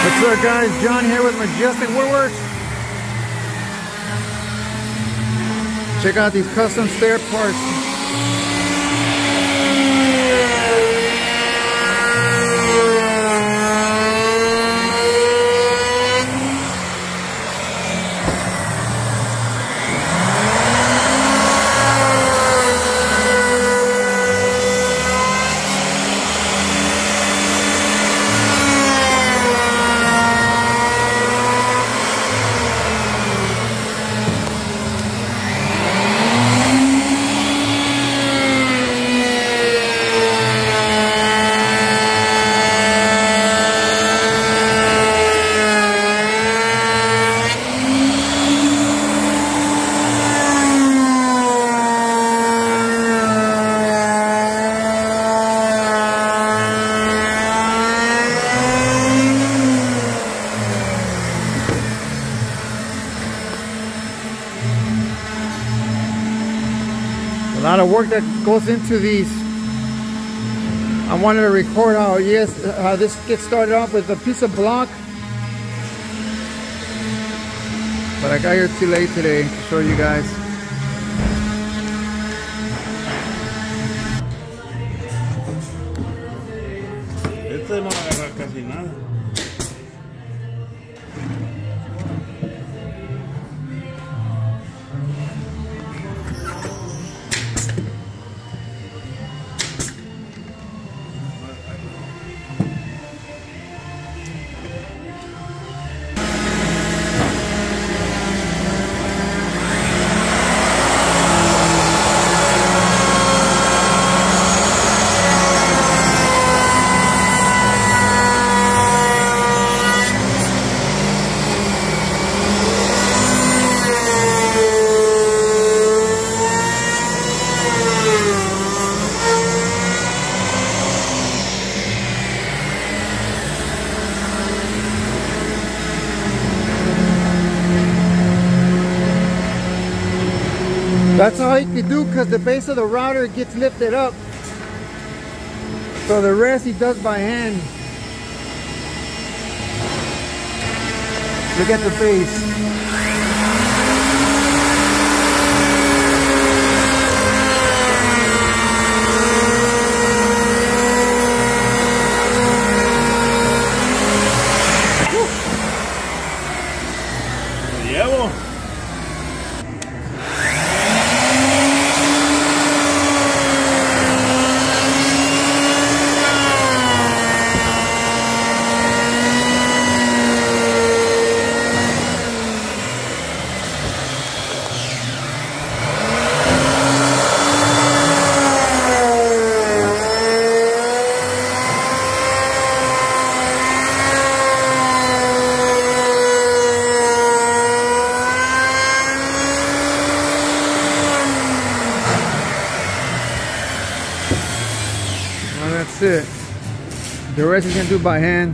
What's up, guys? John here with Majestic Woodworks. Check out these custom stair parts. A lot of work that goes into these. I wanted to record how this gets started off with a piece of block, but I got here too late today to show you guys. Este no va a agarrar casi nada. That's all you can do because the base of the router gets lifted up. So the rest he does by hand. Look at the base. That's it. The rest you can do by hand.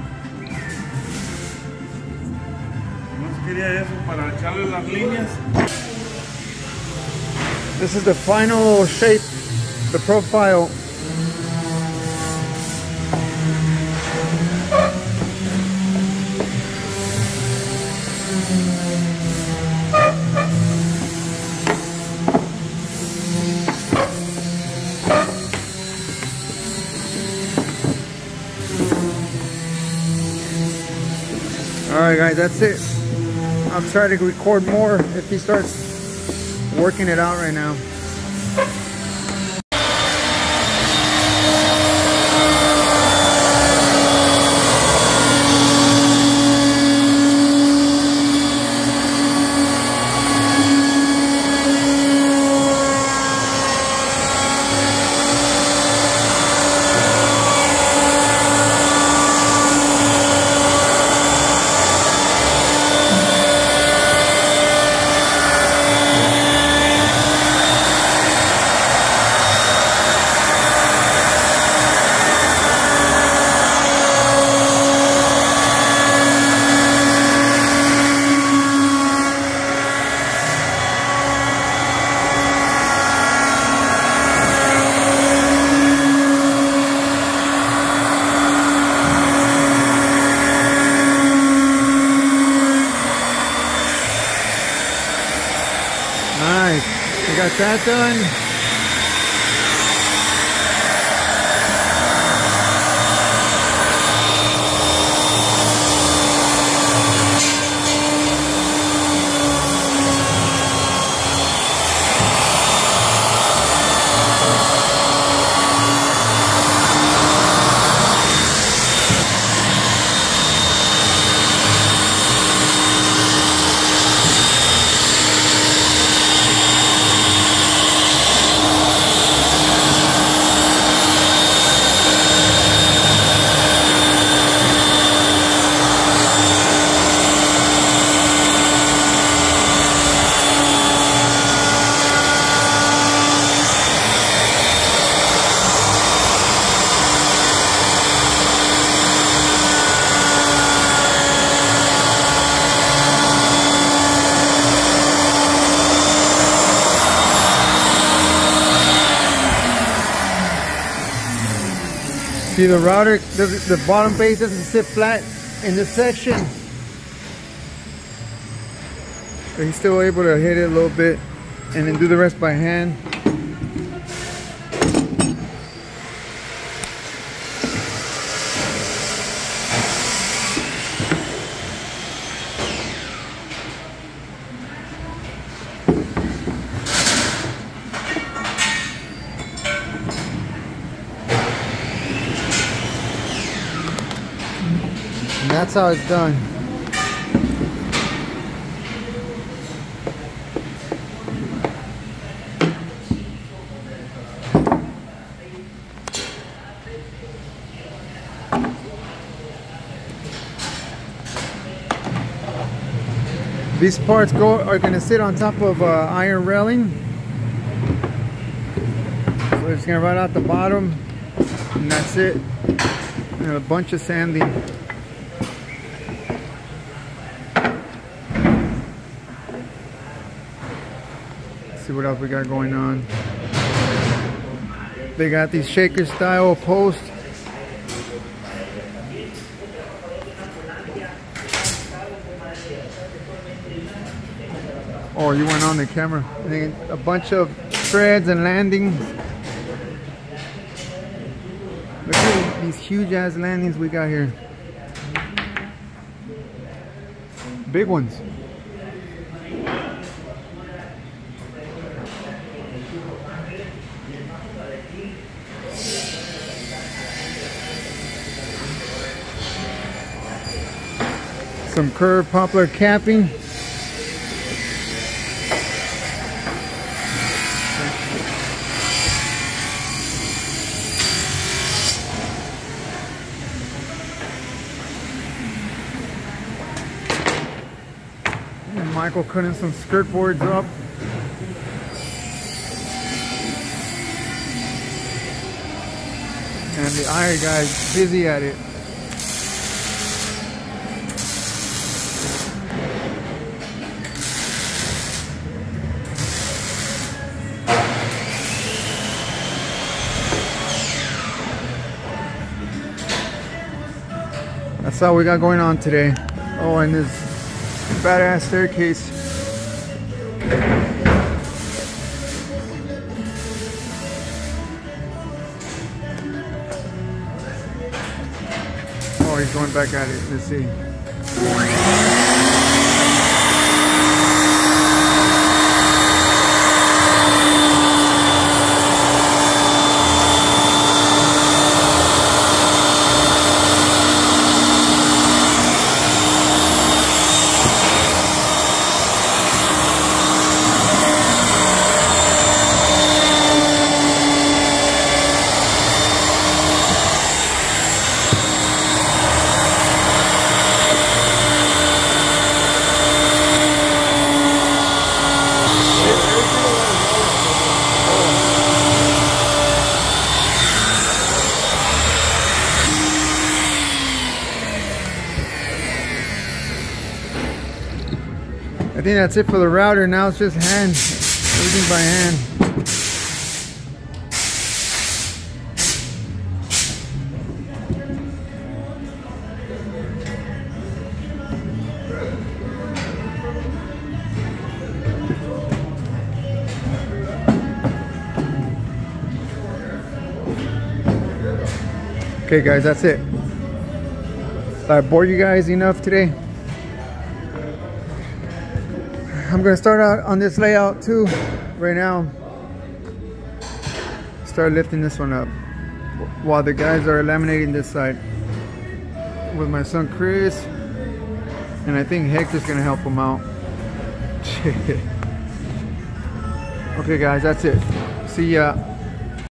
This is the final shape, the profile. Alright guys, that's it. I'll try to record more if he starts working it out right now. that done. See, the router, the bottom base doesn't sit flat in this section. But he's still able to hit it a little bit and then do the rest by hand. And that's how it's done. These parts are going to sit on top of iron railing. So it's going to run out the bottom, and that's it. And a bunch of sanding. See what else we got going on. They got these shaker style posts. Oh, you went on the camera. And then a bunch of threads and landings. Look at these huge ass landings we got here. Big ones. Some curved poplar capping. And Michael cutting some skirt boards up. And the iron guy's busy at it. That's all we got going on today. Oh, and this badass staircase. Oh, he's going back at it. Let's see. I think that's it for the router. Now it's just hand, everything by hand. Okay guys, that's it. I bored you guys enough today. I'm gonna start out on this layout too right now. Start lifting this one up while the guys are laminating this side with my son Chris, and I think Hector's gonna help him out. Okay guys, that's it. See ya.